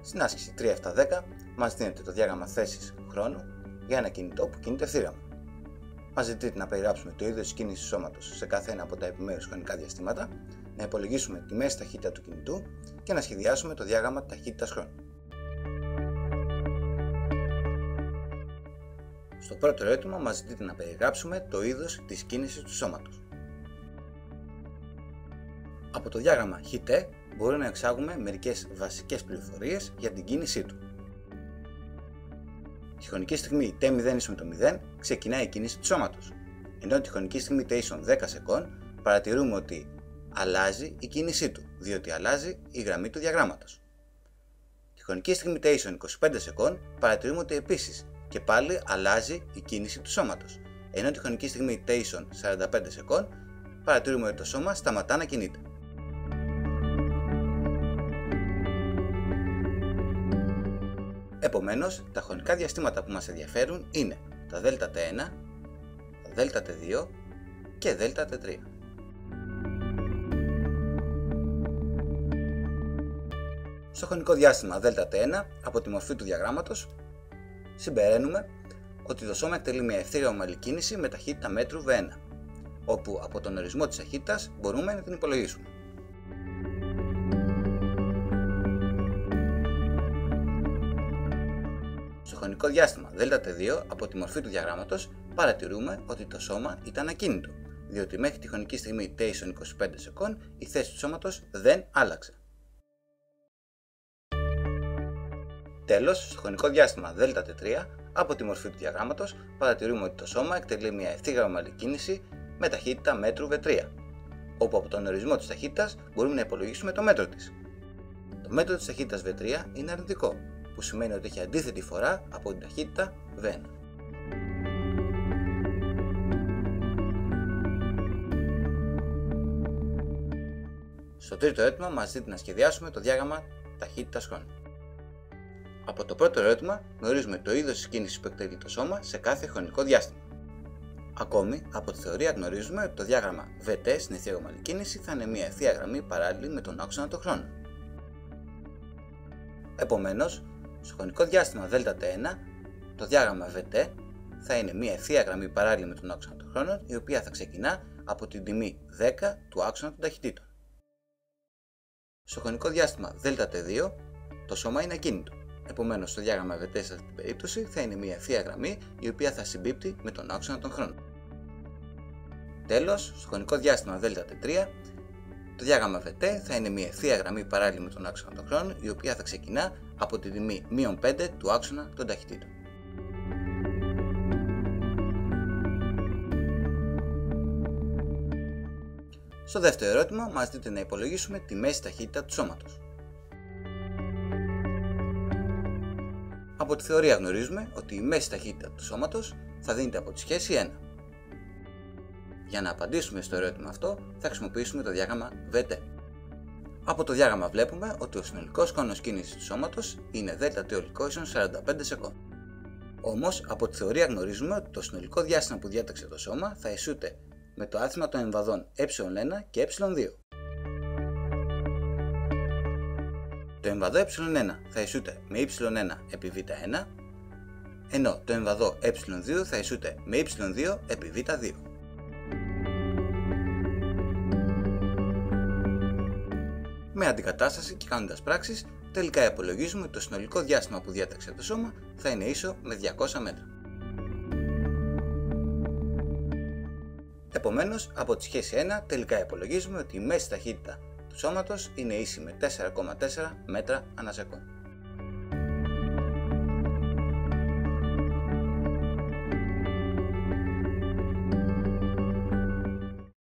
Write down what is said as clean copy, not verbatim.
Στην άσκηση 3-7-10 μας δίνεται το διάγραμμα θέσης χρόνου για ένα κινητό που κινείται ευθύγραμμα. Μας ζητείται να περιγράψουμε το είδος της κίνησης του σώματος σε κάθε ένα από τα επιμέρους χρονικά διαστήματα, να υπολογίσουμε τη μέση ταχύτητα του κινητού και να σχεδιάσουμε το διάγραμμα ταχύτητας χρόνου. Στο πρώτο ερώτημα μας ζητείται να περιγράψουμε το είδος της κίνησης του σώματος. Από το διάγραμμα ΧΤ μπορούμε να εξάγουμε μερικές βασικές πληροφορίες για την κίνησή του. Τη χρονική στιγμή t0 ίσον το 0 ξεκινάει η κίνηση του σώματος, ενώ τη χρονική στιγμή t ίσον 10 σεκόντ παρατηρούμε ότι αλλάζει η κίνησή του, διότι αλλάζει η γραμμή του διαγράμματος. Τη χρονική στιγμή t ίσον 25 σεκόντ παρατηρούμε ότι επίσης και πάλι αλλάζει η κίνηση του σώματος, ενώ τη χρονική στιγμή t ίσον 45 σεκόντ παρατηρούμε ότι το σώμα σταματά να κινείται. Επομένως, τα χρονικά διαστήματα που μας ενδιαφέρουν είναι τα ΔΤ1, τα ΔΤ2 και ΔΤ3. Στο χρονικό διάστημα ΔΤ1, από τη μορφή του διαγράμματος, συμπεραίνουμε ότι το σώμα εκτελεί μια ευθύγραμμη ομαλή κίνηση με ταχύτητα μέτρου V1, όπου από τον ορισμό της ταχύτητας μπορούμε να την υπολογίσουμε. Στο χρονικό διάστημα ΔΤ2, από τη μορφή του διαγράμματος, παρατηρούμε ότι το σώμα ήταν ακίνητο, διότι μέχρι τη χρονική στιγμή t ίσον 25 σεκόντ η θέση του σώματος δεν άλλαξε. Τέλος, στο χρονικό διάστημα ΔΤ3, από τη μορφή του διαγράμματος, παρατηρούμε ότι το σώμα εκτελεί μια ευθύγραμμη ομαλή κίνηση με ταχύτητα μέτρου V3, όπου από τον ορισμό της ταχύτητας μπορούμε να υπολογίσουμε το μέτρο της. Το μέτρο της ταχύτητας V3 είναι αρνητικό, που σημαίνει ότι έχει αντίθετη φορά από την ταχύτητα V1. Στο τρίτο ερώτημα μας ζητείται να σχεδιάσουμε το διάγραμμα ταχύτητας χρόνου. Από το πρώτο ερώτημα γνωρίζουμε το είδος της κίνησης που εκτελεί το σώμα σε κάθε χρονικό διάστημα. Ακόμη, από τη θεωρία γνωρίζουμε ότι το διάγραμμα VT στην ευθύγραμμη ομαλή κίνηση θα είναι μια ευθεία γραμμή παράλληλη με τον άξονα των χρόνων. Επομένως, στο χρονικό διάστημα ΔΤ1, το διάγραμμα VT θα είναι μια ευθεία γραμμή παράλληλη με τον άξονα των χρόνων, η οποία θα ξεκινά από την τιμή 10 του άξονα των ταχυτήτων. Στο χρονικό διάστημα ΔΤ2, το σώμα είναι ακίνητο. Επομένως, το διάγραμμα VT σε αυτή την περίπτωση θα είναι μια ευθεία γραμμή η οποία θα συμπίπτει με τον άξονα των χρόνων. Τέλος, στο χρονικό διάστημα ΔΤ3, το διάγραμμα VT θα είναι μια ευθεία γραμμή παράλληλη με τον άξονα των χρόνων, η οποία θα ξεκινά από την τιμή -5 του άξονα των ταχυτήτων. Στο δεύτερο ερώτημα μας ζητείται να υπολογίσουμε τη μέση ταχύτητα του σώματος. Από τη θεωρία γνωρίζουμε ότι η μέση ταχύτητα του σώματος θα δίνεται από τη σχέση 1. Για να απαντήσουμε στο ερώτημα αυτό θα χρησιμοποιήσουμε το διάγραμμα VT. Από το διάγραμμα βλέπουμε ότι ο συνολικός χρόνος κίνησης του σώματος είναι ΔΤ ολικό ίσον 45 σεκόντ. Όμως, από τη θεωρία γνωρίζουμε ότι το συνολικό διάστημα που διάταξε το σώμα θα ισούται με το άθροισμα των εμβαδών ε1 και ε2. Το εμβαδό ε1 θα ισούται με ε1 επί β1, ενώ το εμβαδό ε2 θα ισούται με ε2 επί β2. Με αντικατάσταση και κάνοντας πράξεις, τελικά υπολογίζουμε ότι το συνολικό διάστημα που διάταξε το σώμα θα είναι ίσο με 200 μέτρα. Επομένως, από τη σχέση 1 τελικά υπολογίζουμε ότι η μέση ταχύτητα του σώματος είναι ίση με 4,4 μέτρα ανά σεκόντ.